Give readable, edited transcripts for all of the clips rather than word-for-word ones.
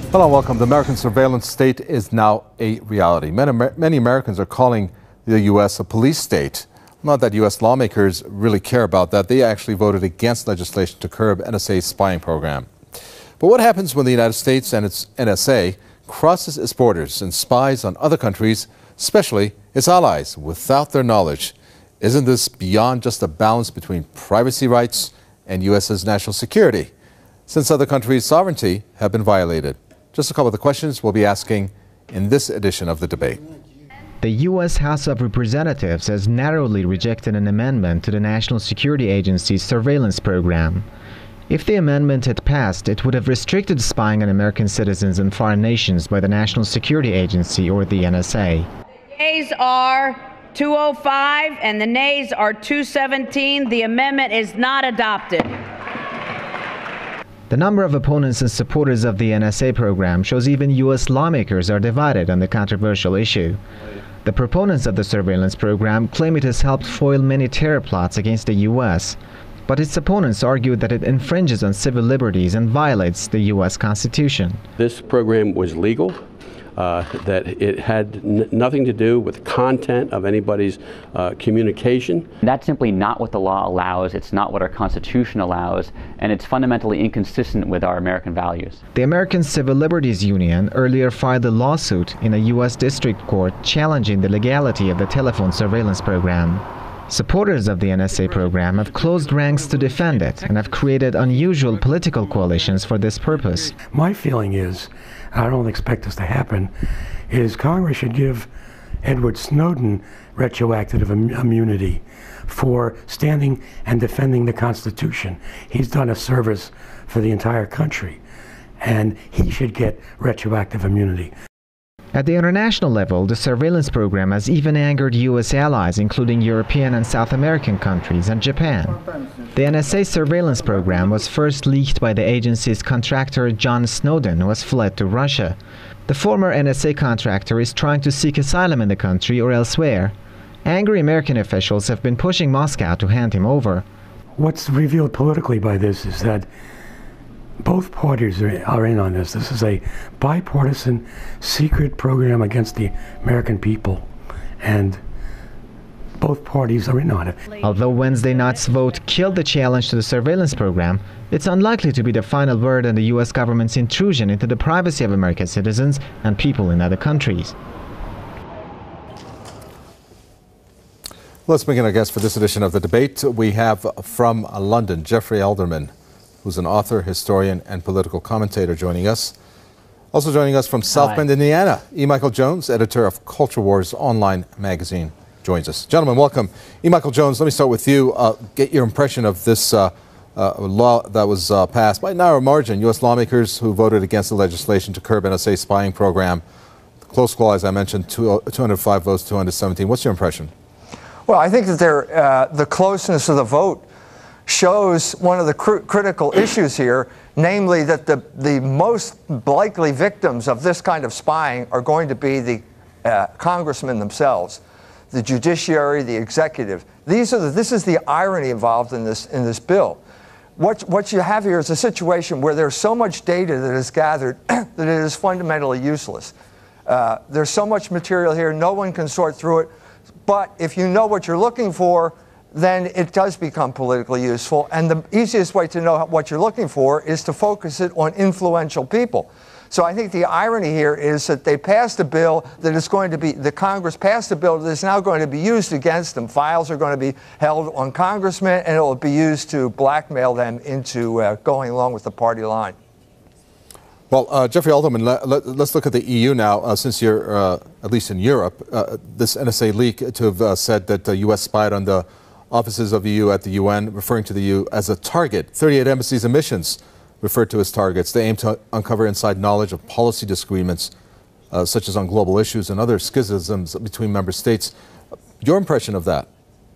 Hello and welcome. The American surveillance state is now a reality. Many Americans are calling the U.S. a police state. Not that U.S. lawmakers really care about that. They actually voted against legislation to curb NSA's spying program. But what happens when the United States and its NSA crosses its borders and spies on other countries, especially its allies, without their knowledge? Isn't this beyond just a balance between privacy rights and U.S.'s national security, since other countries' sovereignty have been violated? Just a couple of the questions we'll be asking in this edition of the debate. The U.S. House of Representatives has narrowly rejected an amendment to the National Security Agency's surveillance program. If the amendment had passed, it would have restricted spying on American citizens and foreign nations by the National Security Agency or the NSA. The yeas are 205 and the nays are 217. The amendment is not adopted. The number of opponents and supporters of the NSA program shows even U.S. lawmakers are divided on the controversial issue. The proponents of the surveillance program claim it has helped foil many terror plots against the U.S., but its opponents argue that it infringes on civil liberties and violates the U.S. Constitution. This program was legal, that it had nothing to do with content of anybody's communication. That's simply not what the law allows, it's not what our Constitution allows, and it's fundamentally inconsistent with our American values. The American Civil Liberties Union earlier filed a lawsuit in a U.S. district court challenging the legality of the telephone surveillance program. Supporters of the NSA program have closed ranks to defend it and have created unusual political coalitions for this purpose. My feeling is, I don't expect this to happen, is Congress should give Edward Snowden retroactive immunity for standing and defending the Constitution. He's done a service for the entire country, and he should get retroactive immunity. At the international level, the surveillance program has even angered U.S. allies, including European and South American countries and Japan. The NSA surveillance program was first leaked by the agency's contractor John Snowden, who has fled to Russia. The former NSA contractor is trying to seek asylum in the country or elsewhere. Angry American officials have been pushing Moscow to hand him over. What's revealed politically by this is that both parties are in on this. This is a bipartisan secret program against the American people, and both parties are in on it. Although Wednesday night's vote killed the challenge to the surveillance program, it's unlikely to be the final word on the U.S. government's intrusion into the privacy of American citizens and people in other countries. Let's begin our guest for this edition of the debate. We have from London, Geoffrey Alderman, who's an author, historian, and political commentator, joining us. Also joining us from South Bend, Indiana, E. Michael Jones, editor of Culture Wars online magazine, joins us. Gentlemen, welcome. E. Michael Jones, let me start with you. Get your impression of this law that was passed by narrow margin. U.S. lawmakers who voted against the legislation to curb NSA spying program. Close call, as I mentioned, 205 votes, 217. What's your impression? Well, I think that the closeness of the vote shows one of the critical issues here, namely that the most likely victims of this kind of spying are going to be the congressmen themselves, the judiciary, the executive. This is the irony involved in this bill. What you have here is a situation where there's so much data that is gathered that it is fundamentally useless. There's so much material here, no one can sort through it. But if you know what you're looking for, then it does become politically useful. And the easiest way to know what you're looking for is to focus it on influential people. So I think the irony here is that they passed a bill that is going to be, the Congress passed a bill that is now going to be used against them. Files are going to be held on congressmen, and it will be used to blackmail them into going along with the party line. Well, Geoffrey Alderman, let's look at the EU now, since you're, at least in Europe, this NSA leak to have said that the U.S. spied on the offices of the EU at the UN, referring to the EU as a target. 38 embassies and missions referred to as targets. They aim to uncover inside knowledge of policy disagreements, such as on global issues and other schisms between member states. Your impression of that?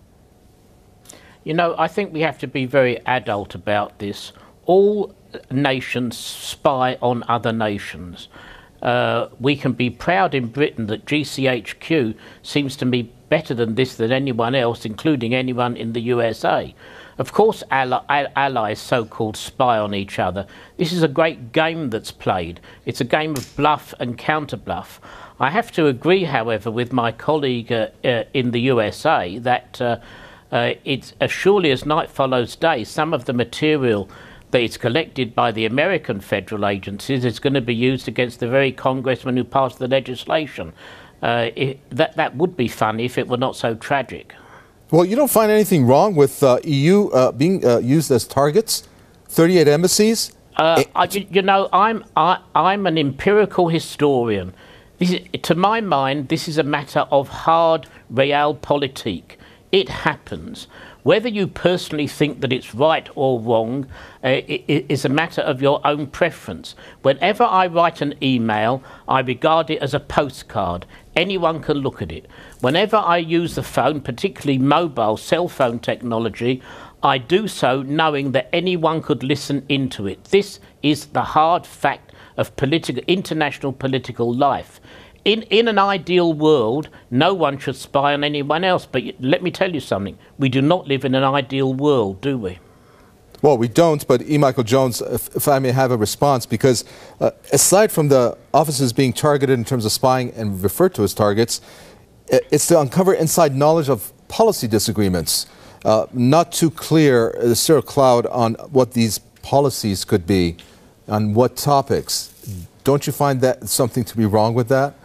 You know, I think we have to be very adult about this. All nations spy on other nations. We can be proud in Britain that GCHQ seems to be better than this than anyone else, including anyone in the USA. Of course, allies, so-called, spy on each other. This is a great game that's played. It's a game of bluff and counter-bluff. I have to agree, however, with my colleague in the USA that it's as surely as night follows day, some of the material that is collected by the American federal agencies is going to be used against the very congressman who passed the legislation. That would be funny if it were not so tragic. Well, you don't find anything wrong with EU being used as targets? 38 embassies? You know, I'm an empirical historian. To my mind, this is a matter of hard realpolitik. It happens. Whether you personally think that it's right or wrong is a matter of your own preference. Whenever I write an email, I regard it as a postcard. Anyone can look at it. Whenever I use the phone, particularly mobile cell phone technology, I do so knowing that anyone could listen into it. This is the hard fact of international political life. In an ideal world, no one should spy on anyone else. But let me tell you something. We do not live in an ideal world, do we? Well, we don't, but E. Michael Jones, if I may have a response, because aside from the offices being targeted in terms of spying and referred to as targets, it's to uncover inside knowledge of policy disagreements. Not too clear, there's still a cloud on what these policies could be, on what topics. Don't you find that something to be wrong with that?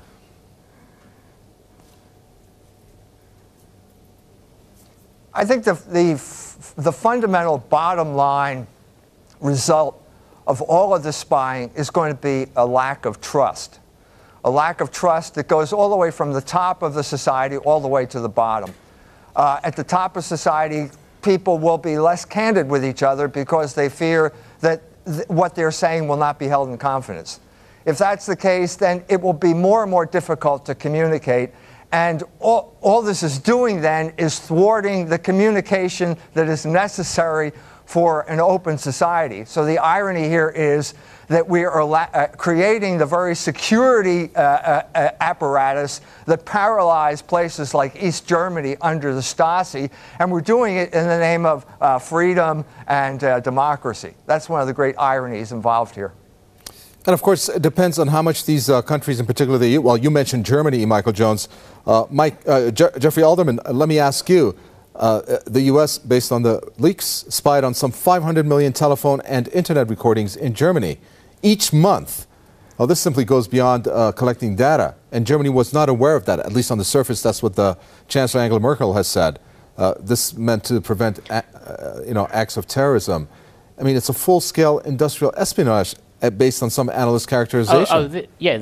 I think the fundamental bottom line result of all of this spying is going to be a lack of trust. A lack of trust that goes all the way from the top of the society all the way to the bottom. At the top of society, people will be less candid with each other because they fear that what they're saying will not be held in confidence. If that's the case, then it will be more and more difficult to communicate. And all this is doing then is thwarting the communication that is necessary for an open society. So the irony here is that we are creating the very security apparatus that paralyzed places like East Germany under the Stasi, and we're doing it in the name of freedom and democracy. That's one of the great ironies involved here. And of course, it depends on how much these countries, in particular the EU, well, you mentioned Germany, Michael Jones. Geoffrey Alderman, let me ask you, the U.S., based on the leaks, spied on some 500 million telephone and internet recordings in Germany each month. Well, this simply goes beyond collecting data, and Germany was not aware of that, at least on the surface. That's what the Chancellor Angela Merkel has said. This meant to prevent acts of terrorism. I mean, it's a full-scale industrial espionage based on some analyst characterization.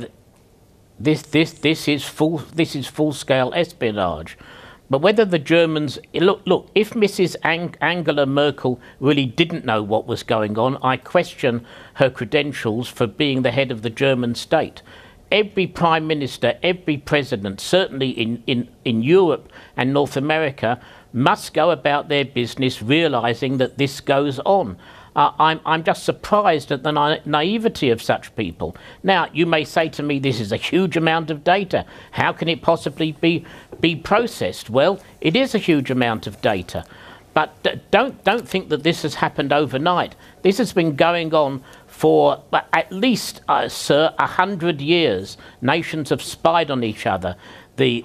This is full-scale espionage. But whether the Germans look, if Mrs. Angela Merkel really didn't know what was going on, I question her credentials for being the head of the German state. Every prime minister, every president, certainly in Europe and North America, must go about their business realizing that this goes on. I'm just surprised at the naivety of such people. Now, you may say to me, this is a huge amount of data. How can it possibly be processed? Well, it is a huge amount of data. But don't think that this has happened overnight. This has been going on for at least, sir, 100 years. Nations have spied on each other. The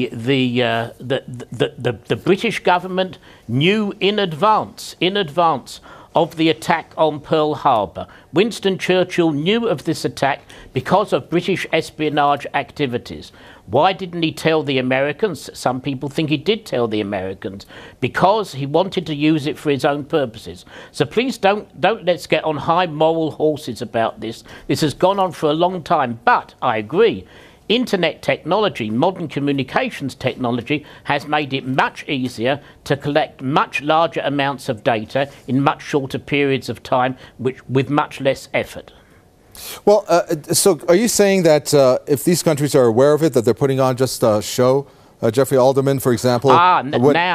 British government knew in advance of the attack on Pearl Harbor. Winston Churchill knew of this attack because of British espionage activities. Why didn't he tell the Americans? Some people think he did tell the Americans because he wanted to use it for his own purposes. So please don't let's get on high moral horses about this. This has gone on for a long time, but I agree. Internet technology, modern communications technology, has made it much easier to collect much larger amounts of data in much shorter periods of time, with much less effort. Well, so are you saying that if these countries are aware of it, that they're putting on just a show? Geoffrey Alderman, for example. Like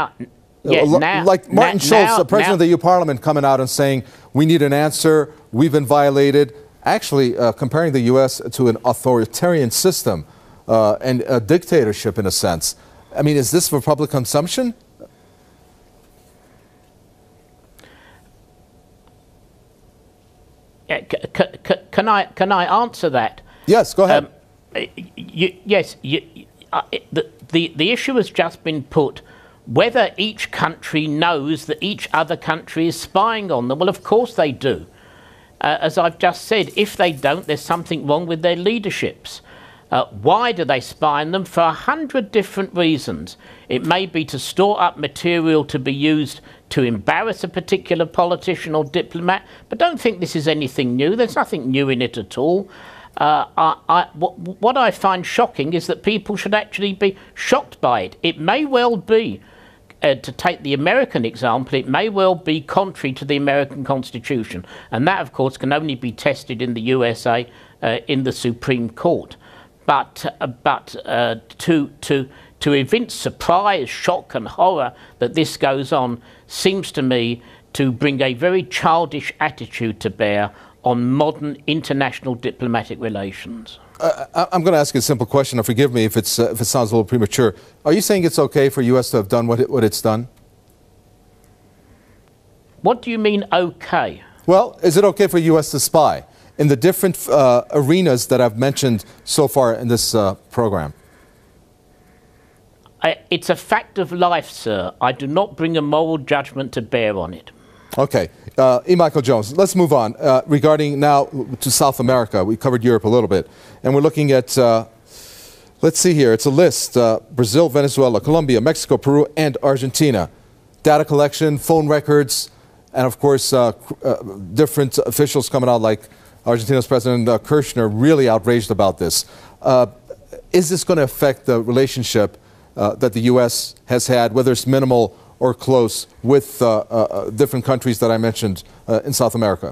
Martin Schulz, the president of the EU Parliament, coming out and saying, we need an answer, we've been violated. Actually comparing the U.S. to an authoritarian system and a dictatorship in a sense. I mean, is this for public consumption? Can I answer that? Yes, go ahead. Yes. The issue has just been put whether each country knows that each other country is spying on them. Well, of course they do. As I've just said, if they don't, there's something wrong with their leaderships. Why do they spy on them? For 100 different reasons. It may be to store up material to be used to embarrass a particular politician or diplomat, but don't think this is anything new. There's nothing new in it at all. What I find shocking is that people should actually be shocked by it. It may well be, to take the American example, it may well be contrary to the American Constitution, and that, of course, can only be tested in the USA in the Supreme Court. But to evince surprise, shock, and horror that this goes on seems to me to bring a very childish attitude to bear on modern international diplomatic relations. I'm going to ask you a simple question. Now, forgive me if it sounds a little premature. Are you saying it's okay for U.S. to have done what it's done? What do you mean, okay? Well, is it okay for U.S. to spy in the different arenas that I've mentioned so far in this program? It's a fact of life, sir. I do not bring a moral judgment to bear on it. Okay. E. Michael Jones, let's move on. Regarding now to South America, we covered Europe a little bit, and we're looking at, let's see here, it's a list, Brazil, Venezuela, Colombia, Mexico, Peru, and Argentina. Data collection, phone records, and of course, different officials coming out like Argentina's President Kirchner really outraged about this. Is this going to affect the relationship that the U.S. has had, whether it's minimal or close, with different countries that I mentioned in South America?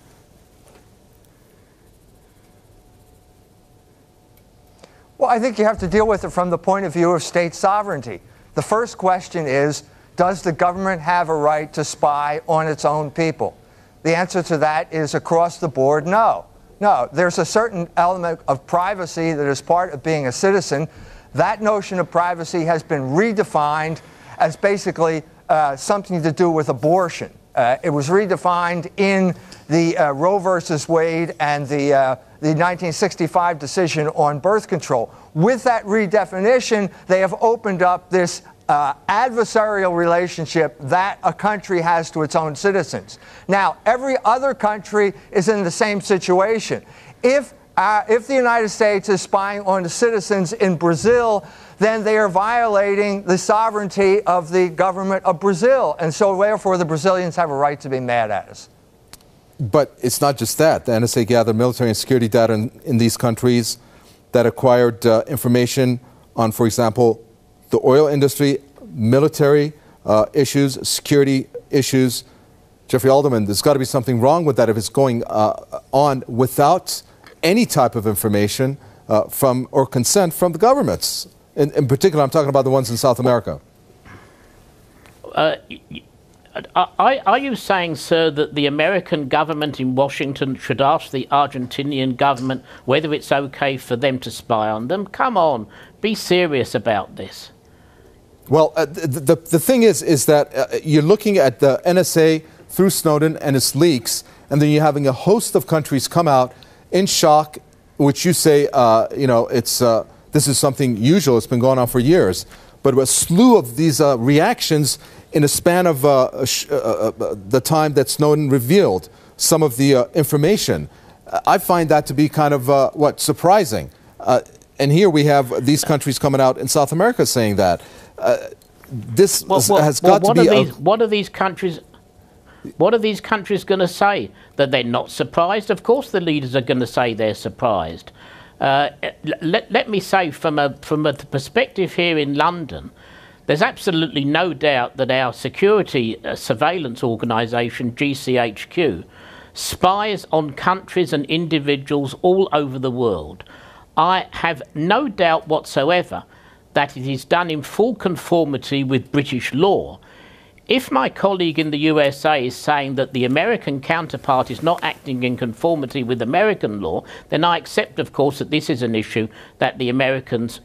Well, I think you have to deal with it from the point of view of state sovereignty. The first question is, does the government have a right to spy on its own people? The answer to that is across the board, no. No, there's a certain element of privacy that is part of being a citizen. That notion of privacy has been redefined as basically something to do with abortion. It was redefined in the Roe versus Wade and the 1965 decision on birth control. With that redefinition, they have opened up this adversarial relationship that a country has to its own citizens. Now, every other country is in the same situation. If the United States is spying on the citizens in Brazil, then they are violating the sovereignty of the government of Brazil. And so, therefore, the Brazilians have a right to be mad at us. But it's not just that. The NSA gathered military and security data in these countries that acquired information on, for example, the oil industry, military issues, security issues. Geoffrey Alderman, there's got to be something wrong with that if it's going on without any type of information from or consent from the governments. In particular, I'm talking about the ones in South America. Are you saying, sir, that the American government in Washington should ask the Argentinian government whether it's okay for them to spy on them? Come on, be serious about this. Well, the thing is that you're looking at the NSA through Snowden and its leaks, and then you're having a host of countries come out in shock, which you say, this is something usual. It's been going on for years. But a slew of these reactions in a span of the time that Snowden revealed some of the information. I find that to be kind of, surprising. And here we have these countries coming out in South America saying that. What are these countries going to say? That they're not surprised? Of course the leaders are going to say they're surprised. Let me say, from a perspective here in London, there's absolutely no doubt that our security surveillance organisation, GCHQ, spies on countries and individuals all over the world. I have no doubt whatsoever that it is done in full conformity with British law. If my colleague in the USA is saying that the American counterpart is not acting in conformity with American law, then I accept, of course, that this is an issue that the Americans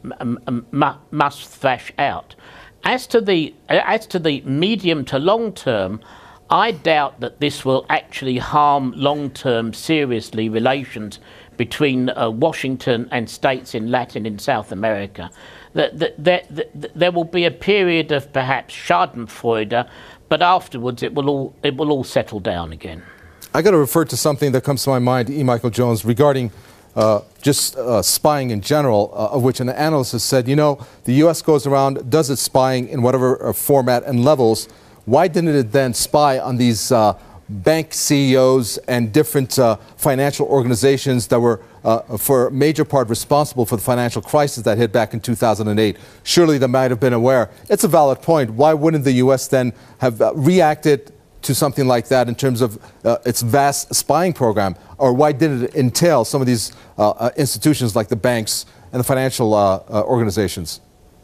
must thrash out. As to the medium to long term, I doubt that this will actually harm long-term, seriously, relations between Washington and states in Latin and South America. There will be a period of perhaps Schadenfreude, but afterwards it will all settle down again. I got to refer to something that comes to my mind, E. Michael Jones, regarding just spying in general, of which an analyst has said, you know, the U.S. goes around, does its spying in whatever format and levels. Why didn't it then spy on these bank CEOs and different financial organizations that were, for a major part, responsible for the financial crisis that hit back in 2008? Surely they might have been aware. It's a valid point. Why wouldn't the U.S. then have reacted to something like that in terms of its vast spying program? Or why did it entail some of these institutions like the banks and the financial organizations?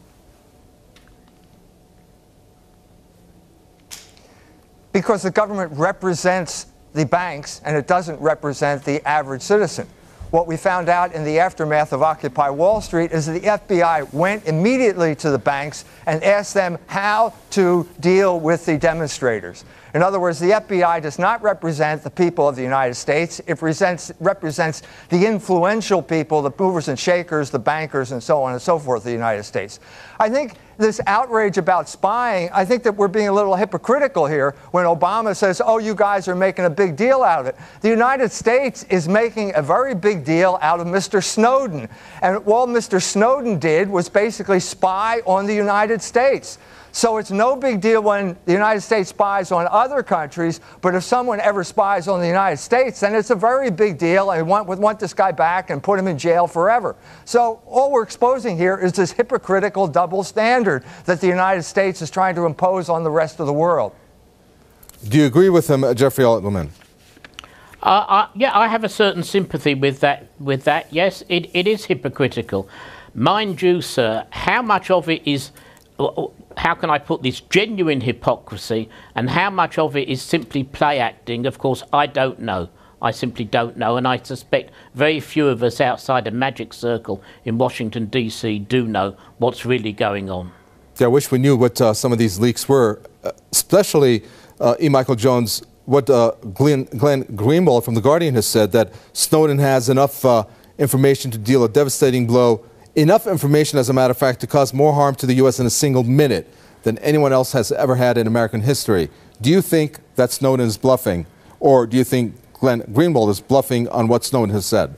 Because the government represents the banks and it doesn't represent the average citizen. What we found out in the aftermath of Occupy Wall Street is that the FBI went immediately to the banks and asked them how to deal with the demonstrators. In other words, the FBI does not represent the people of the United States. It represents the influential people, the movers and shakers, the bankers, and so on and so forth of the United States. I think this outrage about spying, I think that we're being a little hypocritical here when Obama says, oh, you guys are making a big deal out of it. The United States is making a very big deal out of Mr. Snowden. And all Mr. Snowden did was basically spy on the United States. So it's no big deal when the United States spies on other countries, but if someone ever spies on the United States, then it's a very big deal, and we want this guy back and put him in jail forever. So all we're exposing here is this hypocritical double standard that the United States is trying to impose on the rest of the world. Do you agree with him, Geoffrey Alderman? Yeah, I have a certain sympathy with that. Yes, it is hypocritical. Mind you, sir, how much of it is... how can I put this, genuine hypocrisy, and how much of it is simply play acting? Of course, I don't know. I simply don't know, and I suspect very few of us outside a magic circle in Washington, D.C. do know what's really going on. Yeah, I wish we knew what some of these leaks were, especially, E. Michael Jones, what Glenn Greenwald from The Guardian has said, that Snowden has enough information to deal a devastating blow. Enough information, as a matter of fact, to cause more harm to the U.S. in a single minute than anyone else has ever had in American history. Do you think that Snowden is bluffing, or do you think Glenn Greenwald is bluffing on what Snowden has said?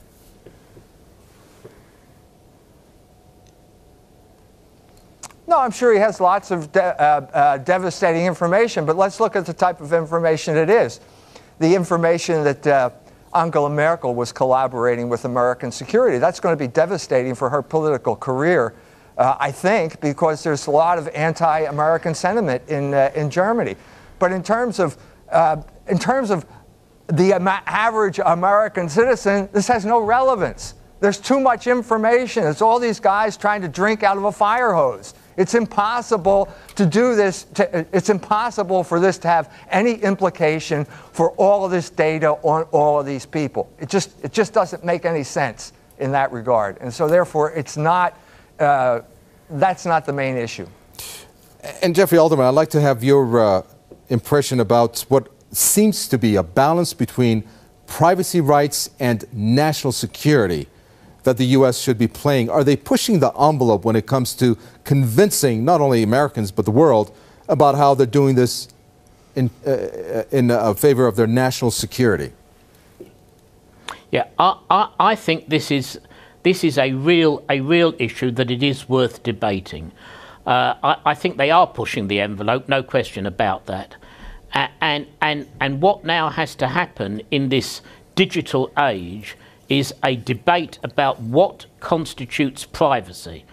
No, I'm sure he has lots of devastating information, but let's look at the type of information it is. The information that Angela Merkel was collaborating with American security. That's going to be devastating for her political career, I think, because there's a lot of anti-American sentiment in Germany. But in terms of the average American citizen, this has no relevance. There's too much information. It's all these guys trying to drink out of a fire hose. It's impossible to do this. It's impossible for this to have any implication for all of this data on all of these people. It just doesn't make any sense in that regard. And so therefore, it's not, that's not the main issue. And Geoffrey Alderman, I'd like to have your impression about what seems to be a balance between privacy rights and national security that the U.S. should be playing. Are they pushing the envelope when it comes to convincing not only Americans but the world about how they're doing this in favor of their national security? Yeah, I think this is a real issue that it is worth debating. I think they are pushing the envelope, no question about that. And what now has to happen in this digital age is a debate about what constitutes privacy.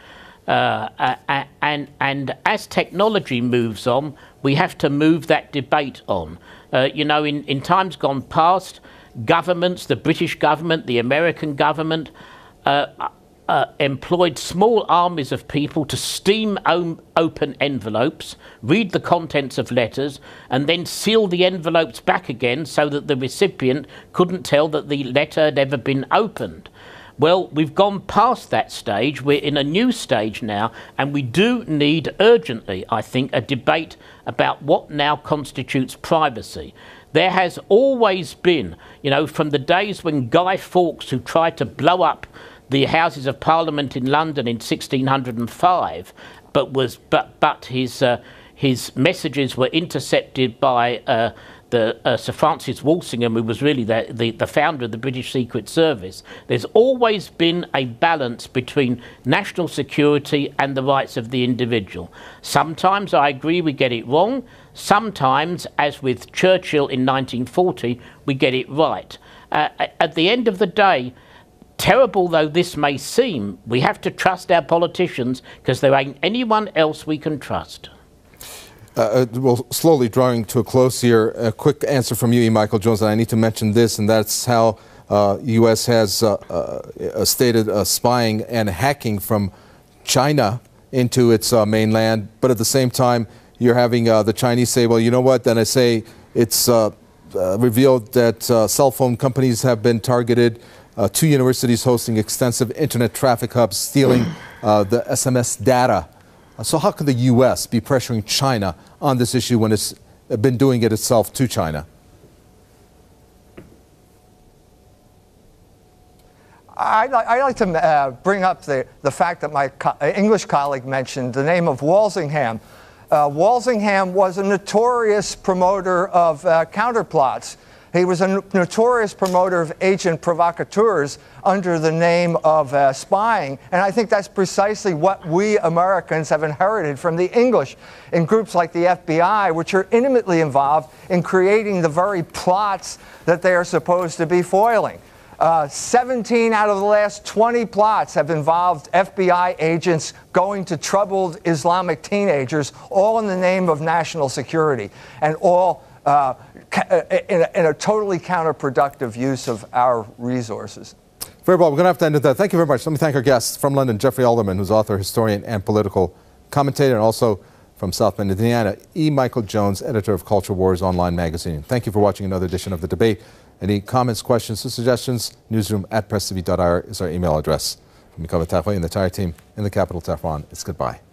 And as technology moves on, we have to move that debate on. You know, in times gone past, governments, the British government, the American government, employed small armies of people to steam open envelopes, read the contents of letters, and then seal the envelopes back again so that the recipient couldn't tell that the letter had ever been opened. Well, we've gone past that stage. We're in a new stage now, and we do need urgently, I think, a debate about what now constitutes privacy. There has always been, you know, from the days when Guy Fawkes, who tried to blow up the Houses of Parliament in London in 1605, but his messages were intercepted by Sir Francis Walsingham, who was really the founder of the British Secret Service. There's always been a balance between national security and the rights of the individual. Sometimes, I agree, we get it wrong. Sometimes, as with Churchill in 1940, we get it right. At the end of the day, terrible though this may seem, we have to trust our politicians because there ain't anyone else we can trust. Well, slowly drawing to a close here, a quick answer from you, E. Michael Jones, and I need to mention this, and that's how U.S. has stated spying and hacking from China into its mainland, but at the same time, you're having the Chinese say, well, you know what, then I say it's revealed that cell phone companies have been targeted, 2 universities hosting extensive internet traffic hubs, stealing the SMS data. So how could the U.S. be pressuring China on this issue when it's been doing it itself to China? I'd like to bring up the fact that my English colleague mentioned the name of Walsingham. Walsingham was a notorious promoter of counterplots. He was a notorious promoter of agent provocateurs under the name of spying. And I think that's precisely what we Americans have inherited from the English in groups like the FBI, which are intimately involved in creating the very plots that they are supposed to be foiling. 17 out of the last 20 plots have involved FBI agents going to troubled Islamic teenagers, all in the name of national security, and all in a totally counterproductive use of our resources. Very well, we're going to have to end with that. Thank you very much. Let me thank our guests from London, Geoffrey Alderman, who's author, historian, and political commentator, and also from South Bend, Indiana, E. Michael Jones, editor of Culture Wars Online magazine. Thank you for watching another edition of The Debate. Any comments, questions, or suggestions, newsroom@presstv.ir is our email address. From me, Taffy, and the entire team in the capital, Tehran, it's goodbye.